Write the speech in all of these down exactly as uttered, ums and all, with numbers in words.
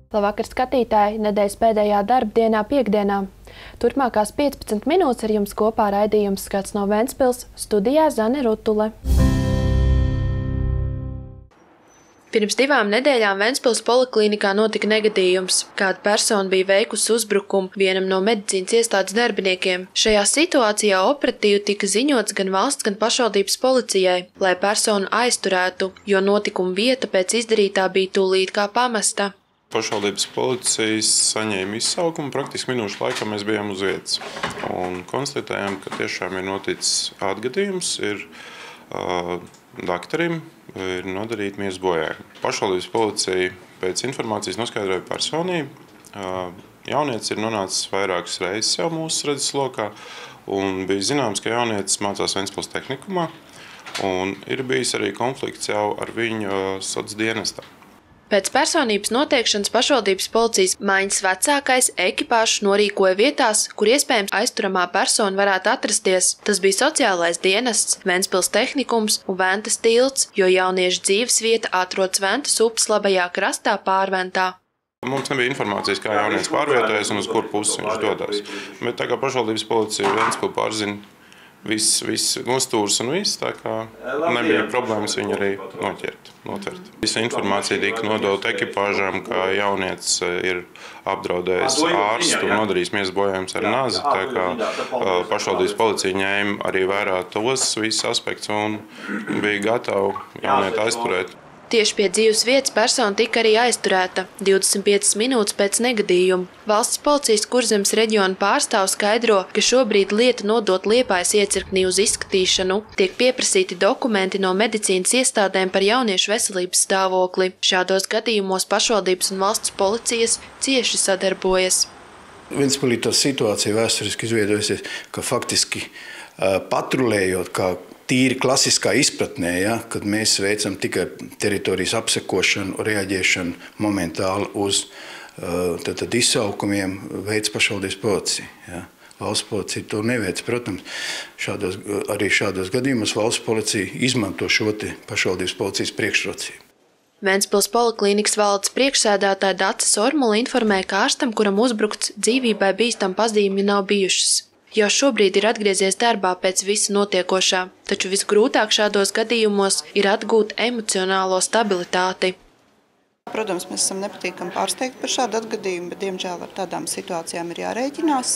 Labvakar, skatītāji! Nedēļas pēdējā darba dienā piekdienā. Turpmākās piecpadsmit minūtes ar jums kopā raidījums Skats no Ventspils, studijā Zane Rutule. Pirms divām nedēļām Ventspils poliklinikā notika negadījums. Kāda persona bija veikusi uzbrukumu vienam no medicīnas iestādes darbiniekiem. Šajā situācijā operatīvi tika ziņots gan valsts, gan pašvaldības policijai, lai personu aizturētu, jo notikuma vieta pēc izdarītā bija tūlīt kā pamesta. Pašvaldības policijas saņēma izsaukumu, praktiski minūšu laikā mēs bijām uz vietas un konstatējām, ka tiešām ir noticis atgadījums, ir uh, daktarim ir nodarīti miesas bojājumi. Pašvaldības policija pēc informācijas noskaidroja personību. Uh, jaunietis ir nonācis vairākas reizes jau mūsu redzeslokā un bija zināms, ka jaunietis mācās Ventspils tehnikumā un ir bijis arī konflikts jau ar viņu uh, soc dienestā. Pēc personības noteikšanas pašvaldības policijas maiņas vecākais ekipāžu norīkoja vietās, kur iespējams aizturamā persona varētu atrasties. Tas bija sociālais dienests, Ventspils tehnikums un Ventas tilts, jo jauniešu dzīves vieta atrodas Ventas upes labajā krastā Pārventā. Mums nebija informācijas, kā jaunietis pārvietojas un uz kuru pusi viņš dodas. Bet tā kā pašvaldības policija Ventspilu pārzina viss, viss nostūrs un viss, tā kā nebija problēmas viņu arī noķert, notvert. Visa informācija tika nodota ekipāžām, ka jaunietis ir apdraudējis ārstu un nodarījis miesas bojājumus ar nazi, tā kā pašvaldības policija ņēma arī vērā tos visus aspektus un bija gatava jaunieti aizturēt. Tieši pie dzīves vietas persona tika arī aizturēta divdesmit piecas minūtes pēc negadījuma. Valsts policijas Kurzemes reģiona pārstāvs skaidro, ka šobrīd lieta nodot Liepājas iecirknī uz izskatīšanu. Tiek pieprasīti dokumenti no medicīnas iestādēm par jauniešu veselības stāvokli. Šādos gadījumos pašvaldības un valsts policijas cieši sadarbojas. Ventspilī tā situācija vēsturiski izveidojusies, ka faktiski patrulējot kā tīri klasiskā izpratnē, ja, kad mēs veicam tikai teritorijas apsekošanu, reaģēšanu momentāli uz tad, tad izsaukumiem, veids pašvaldības policija. Ja. Valsts policija to neveic. Protams, šādos, arī šādos gadījumos valsts policija izmanto šo te pašvaldības policijas priekšrocību. Ventspils poliklīnikas valdes priekšsēdētāja Dace Sormula informēja, ka ārstam, kuram uzbrukts, dzīvībai bīstam pazīmi nav bijušas. Jau šobrīd ir atgriezies darbā pēc visa notiekošā, taču visgrūtāk šādos gadījumos ir atgūt emocionālo stabilitāti. Protams, mēs esam nepatīkami pārsteigti par šādu atgadījumu, bet diemžēl ar tādām situācijām ir jārēķinās.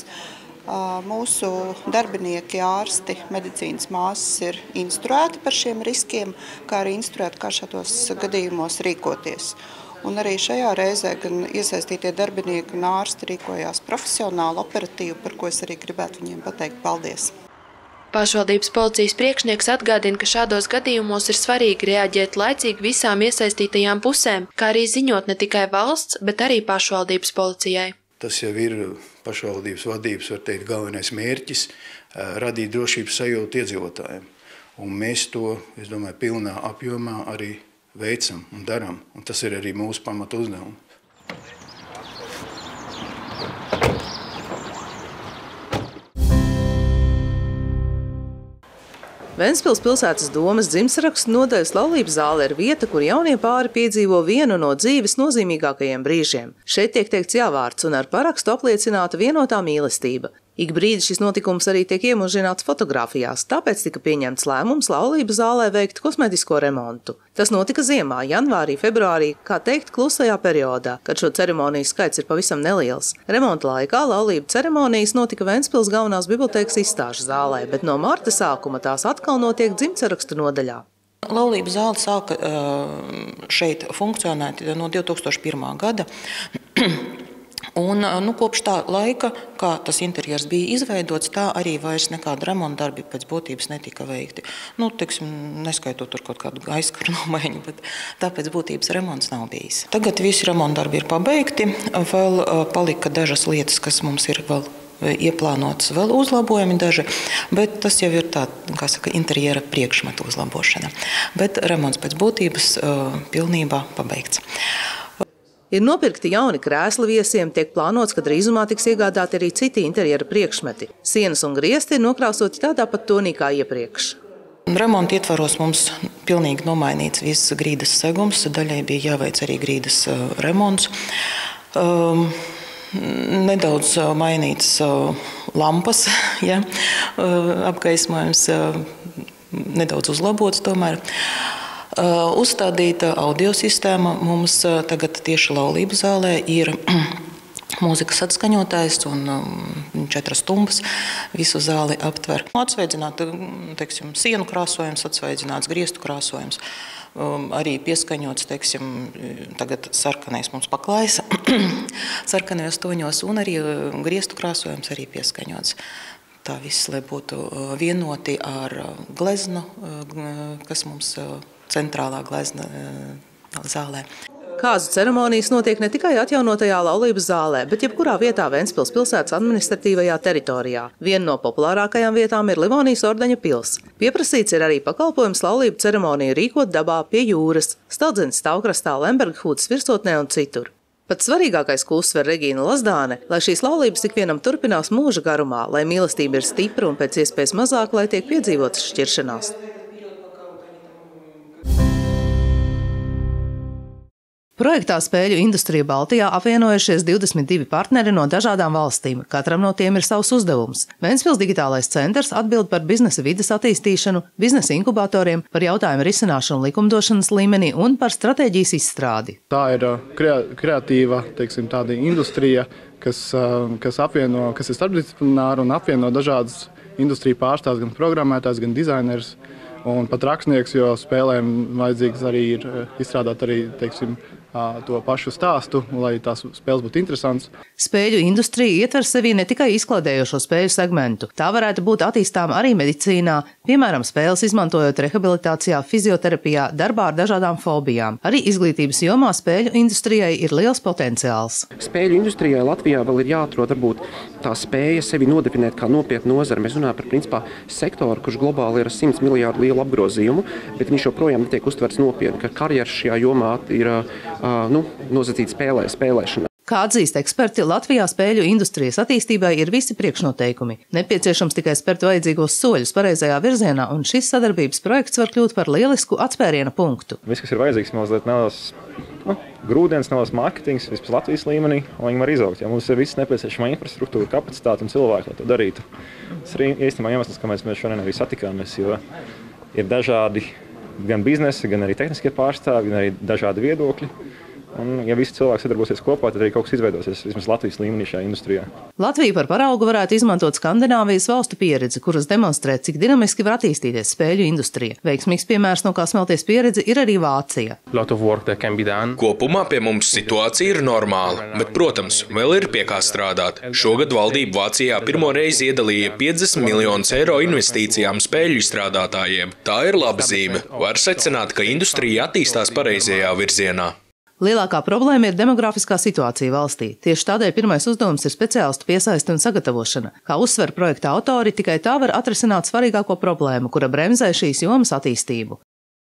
Mūsu darbinieki, ārsti, medicīnas māsas ir instruēti par šiem riskiem, kā arī instruēti, kā šādos gadījumos rīkoties. Un arī šajā reizē gan iesaistītie darbinieki un ārsti rīkojās profesionāli, operatīvi, par ko es arī gribētu viņiem pateikt paldies. Pašvaldības policijas priekšnieks atgādina, ka šādos gadījumos ir svarīgi reaģēt laicīgi visām iesaistītajām pusēm, kā arī ziņot ne tikai valsts, bet arī pašvaldības policijai. Tas jau ir pašvaldības vadības, var teikt, galvenais mērķis – radīt drošības sajūtu iedzīvotājiem. Un mēs to, es domāju, pilnā apjomā arī veicam un darām, un tas ir arī mūsu pamata uzdevums. Ventspils pilsētas domas dzimtsarakstu nodaļas laulības zāle ir vieta, kur jaunie pāri piedzīvo vienu no dzīves nozīmīgākajiem brīžiem. Šeit tiek teikts jāvārds un ar parakstu apliecināta vienotā mīlestība. Ik brīdi šis notikums arī tiek iemužināts fotogrāfijās, tāpēc tika pieņemts lēmums laulības zālē veikt kosmētisko remontu. Tas notika ziemā, janvārī, februārī, kā teikt, klusajā periodā, kad šo ceremoniju skaits ir pavisam neliels. Remonta laikā laulību ceremonijas notika Ventspils galvenās bibliotēkas izstāžu zālē, bet no marta sākuma tās atkal notiek dzimtsarakstu nodaļā. Laulības zāle sāka šeit funkcionēt no divi tūkstoši pirmā gada. Un, nu, kopš tā laika, kā tas interjers bija izveidots, tā arī vairs nekāda remonta darbi pēc būtības netika veikti. Nu, teiksim, neskaitot tur kaut kādu aizskaru nomaiņu, bet tāpēc būtības remonts nav bijis. Tagad visi remonta darbi ir pabeigti, vēl palika dažas lietas, kas mums ir vēl ieplānotas, vēl uzlabojumi daži, bet tas jau ir tā, kā saka, interjera priekšmetu uzlabošana. Bet remonts pēc būtības pilnībā pabeigts. Ir nopirkti jauni krēsli viesiem, tiek plānots, ka drīzumā tiks iegādāti arī citi interjera priekšmeti. Sienas un griesti ir nokrāsoti tādā pat tonī kā iepriekš. Remonta ietvaros mums pilnīgi nomainīts viss grīdas segums, daļai bija jāveic arī grīdas remonts. Um, nedaudz mainītas lampas, ja, apgaismojums nedaudz uzlabots tomēr. Uzstādīta audiosistēma mums tagad tieši laulību zālē ir mūzikas atskaņotājs un četras stumbas visu zāli aptver. Atsveidzināta, teiksim, sienu krāsojums, atsveidzināts griestu krāsojums. Arī pieskaņots, teiksim, tagad sarkanais mums paklājas, sarkanajos toņos, un arī griestu krāsojums arī pieskaņots. Tā viss, lai būtu vienoti ar gleznu, kas mums centrālā glezna zālē. Kāzu ceremonijas notiek ne tikai atjaunotajā laulības zālē, bet jebkurā vietā Ventspils pilsētas administratīvajā teritorijā. Viena no populārākajām vietām ir Livonijas ordeņa pils. Pieprasīts ir arī pakalpojums laulību ceremoniju rīkot dabā pie jūras, Staldzens stāvkrastā, Lemberghūtas virsotnē un citur. Pat svarīgākais, ko uzsver Regīna Lazdāne, lai šīs laulības ikvienam turpinās mūža garumā, lai mīlestība ir stipra un pēc iespējas mazāk, lai tiek piedzīvotas šķiršanās. Projektā Spēļu industrija Baltijā apvienojušies divdesmit divi partneri no dažādām valstīm. Katram no tiem ir savs uzdevums. Ventspils digitālais centrs atbild par biznesa vides attīstīšanu, biznesa inkubatoriem, par jautājumu risināšanu likumdošanas līmenī un par stratēģijas izstrādi. Tā ir kreatīva, teiksim, tāda industrija, kas, kas, apvieno, kas ir starpdisciplināra un apvieno dažādas industriju pārstāvs, gan programmētājs, gan dizainers. Un pat rakstnieks, jo spēlēm vajadzīgs arī ir izstrādāt arī, teiksim, to pašu stāstu, lai tās spēles būtu interesants. Spēļu industrija ietver sevī ne tikai izklaidējošo spēļu segmentu. Tā varētu būt attīstām arī medicīnā, piemēram, spēles izmantojot rehabilitācijā, fizioterapijā, darbā ar dažādām fobijām. Arī izglītības jomā spēļu industrijai ir liels potenciāls. Spēļu industrijai Latvijā vēl ir jāatrod varbūt tā spēja sevi nodefinēt kā nopietnu nozari. Mēs runājam par principā sektoru, kurš globāli ir ar simts miljārdu lielu apgrozījumu, bet viņš joprojām netiek uztverts nopietni, ka karjeras šajā jomā ir nu, nosacīta spēlē, spēlēšana. Kā atzīst eksperti, Latvijā spēļu industrijas attīstībai ir visi priekšnoteikumi. Nepieciešams tikai spērt vajadzīgos soļus pareizajā virzienā, un šis sadarbības projekts var kļūt par lielisku atspēriena punktu. Viss, kas ir vajadzīgs, mazliet nelas nu, grūdienas, nelas mārketings, vispār Latvijas līmenī, lai viņi var izaugt. Ja mums ir viss nepieciešama infrastruktūra, kapacitāte un cilvēki, lai to darītu. Tas ir īstenībā iemesls, kāpēc mēs šodien arī satikāmies, jo ir dažādi gan biznesa, gan arī tehniskie pārstāvji, gan arī dažādi viedokļi. Un, ja visi cilvēki sadarbosies kopā, tad arī kaut kas izveidosies vismaz Latvijas līmenī šajā industrijā. Latvija par paraugu varētu izmantot Skandināvijas valstu pieredzi, kuras demonstrē, cik dinamiski var attīstīties spēļu industrija. Veiksmīgs piemērs, no kā smelties pieredzi, ir arī Vācija. Kopumā pie mums situācija ir normāla, bet, protams, vēl ir pie kā strādāt. Šogad valdība Vācijā pirmo reizi iedalīja piecdesmit miljonus eiro investīcijām spēļu izstrādātājiem. Tā ir laba zīme. Var secināt, ka industrija attīstās pareizajā virzienā. Lielākā problēma ir demografiskā situācija valstī. Tieši tādēļ pirmais uzdevums ir speciālistu piesaisti un sagatavošana. Kā uzsver projekta autori, tikai tā var atrisināt svarīgāko problēmu, kura bremzē šīs jomas attīstību.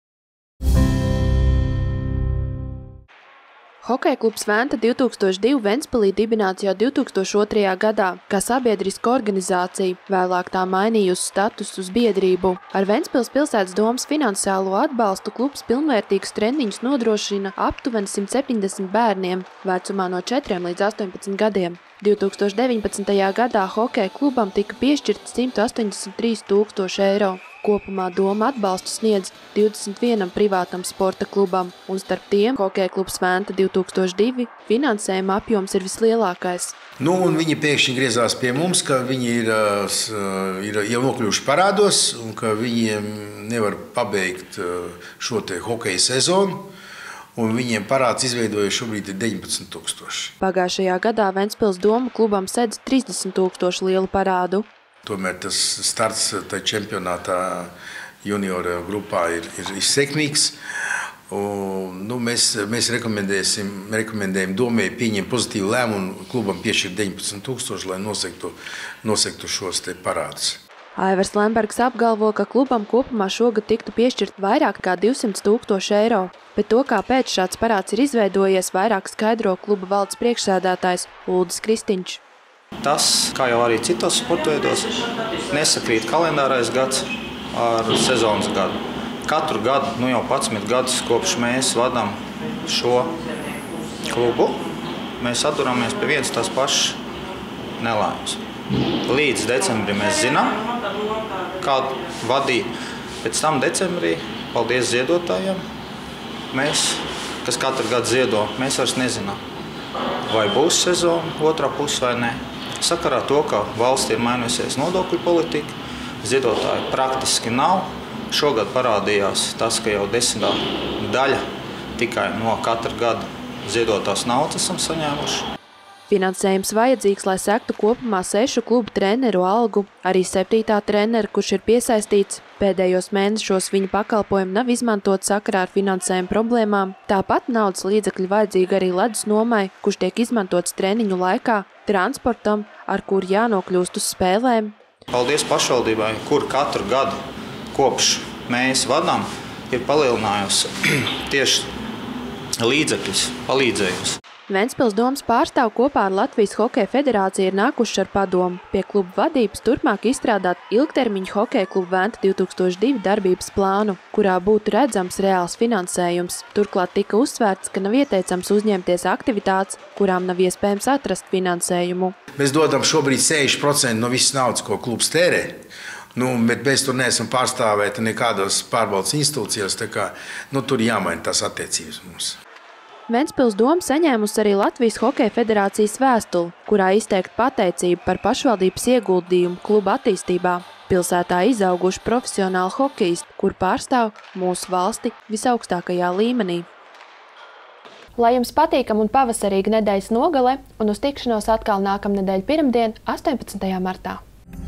Hokeja klubs Venta divi tūkstoši divi Ventspilī dibināts jau divi tūkstoši otrajā gadā, kā sabiedriska organizācija, vēlāk tā mainījusi statusu uz biedrību. Ar Ventspils pilsētas domas finansiālo atbalstu klubs pilnvērtīgus treniņus nodrošina aptuveni simt septiņdesmit bērniem, vecumā no četriem līdz astoņpadsmit gadiem. divi tūkstoši deviņpadsmitajā gadā hokeja klubam tika piešķirti simt astoņdesmit trīs tūkstoši eiro. Kopumā doma atbalstu sniedz divdesmit vienam privātam sporta klubam, un starp tiem hokeja klubs Venta divi tūkstoši divi finansējuma apjoms ir vislielākais. Nu, un viņi pēkšņi griezās pie mums, ka viņi ir, ir jau nokļuvuši parādos un ka viņiem nevar pabeigt šo te hokeja sezonu. Un viņiem parāds izveidoja šobrīd ir deviņpadsmit tūkstoši. Pagājušajā gadā Ventspils doma klubam sedz trīsdesmit tūkstoši lielu parādu. Tomēr tas starts tā čempionātā juniora grupā ir, ir, ir sekmīgs. Un, nu, mēs mēs rekomendēsim, rekomendējam domai pieņemt pozitīvu lēmumu klubam piešķirt deviņpadsmit tūkstoši, lai nosektu, nosektu šos te parādus. Aivars Lembergs apgalvo, ka klubam kopumā šogad tiktu piešķirt vairāk kā divsimt tūkstoši eiro, bet to, kāpēc šāds parāds ir izveidojies, vairāk skaidro kluba valdes priekšsēdētājs Uldis Kristiņš. Tas, kā jau arī citos sportveidos, nesakrīt kalendārais gads ar sezonas gadu. Katru gadu, nu jau padsmit gadus, kopš mēs vadām šo klubu, mēs atduramies pie vienas tās pašas nelaimes. Līdz decembrim mēs zinām, kādu vadīt. Pēc tam decembrī, paldies ziedotājiem, mēs, kas katru gadu ziedo, mēs vairs nezinām, vai būs sezona, otrā puse vai nē. Sakarā to, ka valstī ir mainījusies nodokļu politika, ziedotāji praktiski nav. Šogad parādījās tas, ka jau desmitā daļa tikai no katra gada ziedotās naudas esam saņēmuši. Finansējums vajadzīgs, lai sektu kopumā sešu klubu treneru algu. Arī septītā trenera, kurš ir piesaistīts, pēdējos mēnešos viņa pakalpojumi nav izmantot sakarā ar finansējuma problēmām. Tāpat naudas līdzekļi vajadzīgi arī ledus nomai, kurš tiek izmantots treniņu laikā, transportam, ar kur jānokļūst uz spēlēm. Paldies pašvaldībai, kur katru gadu kopš mēs vadām, ir palielinājusi tieši līdzekļus, palīdzējusi. Ventspils domas pārstāv kopā ar Latvijas Hokeja federāciju ir nākuši ar padomu pie klubu vadības turpmāk izstrādāt ilgtermiņu Hokeja klubu Venta divi tūkstoši divi darbības plānu, kurā būtu redzams reāls finansējums. Turklāt tika uzsvērts, ka nav ieteicams uzņemties aktivitātes, kurām nav iespējams atrast finansējumu. Mēs dodam šobrīd sešdesmit procenti no visas naudas, ko klubs tērē. Nu, bet mēs tur neesam pārstāvēti nekādos pārbaudas institūcijās, tā kā nu, tur jāmaina tās attiecības mums. Ventspils doma saņēmusi arī Latvijas Hokeja federācijas vēstuli, kurā izteikt pateicību par pašvaldības ieguldījumu kluba attīstībā. Pilsētā izauguši profesionāli hokejisti, kur pārstāv mūsu valsti visaugstākajā līmenī. Lai jums patīkam un pavasarīga nedēļas nogale, un uz tikšanos atkal nākamnedēļ pirmdien, astoņpadsmitajā martā.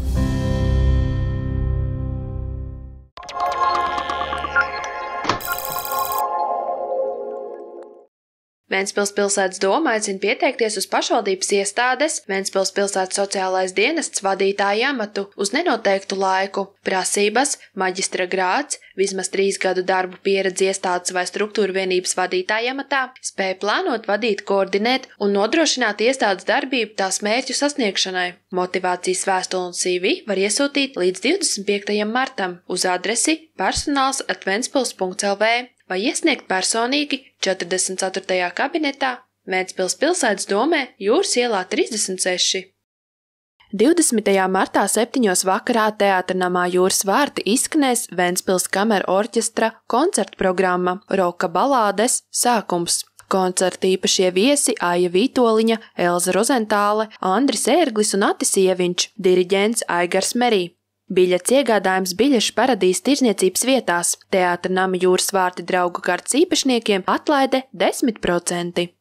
Ventspils pilsētas doma aicina pieteikties uz pašvaldības iestādes Ventspils pilsētas sociālais dienests vadītāja amatu uz nenoteiktu laiku. Prasības – maģistra grāds, vismaz trīs gadu darbu pieredzi iestādes vai struktūra vienības vadītāja amatā, spēja plānot, vadīt, koordinēt un nodrošināt iestādes darbību tās mērķu sasniegšanai. Motivācijas vēstuli un C V var iesūtīt līdz divdesmit piektajam martam uz adresi personāls at ventspils punkts l v vai iesniegt personīgi četrdesmit ceturtajā kabinetā Ventspils pilsētas domē Jūras ielā trīsdesmit seši. divdesmitajā martā septiņos vakarā Teātra namā Jūras vārti izskanēs Ventspils kameru orķestra koncerta programma Roka balādes sākums. Koncerta īpašie viesi Aija Vītoliņa, Elza Rozentāle, Andris Ērglis un Atis Ieviņš, diriģents Aigars Merī. Biļets iegādājums biļešu paradīzes tirzniecības vietās. Teātra nama Jūras vārti draugu kartes īpašniekiem atlaide desmit procenti.